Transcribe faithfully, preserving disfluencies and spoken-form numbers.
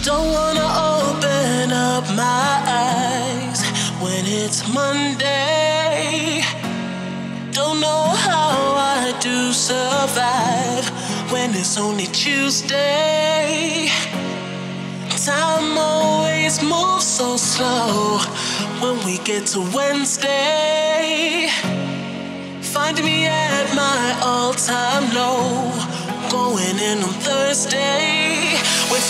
Don't wanna open up my eyes when it's Monday. Don't know how I do survive when it's only Tuesday. Time always moves so slow when we get to Wednesday. Find me at my all-time low, going in on Thursday with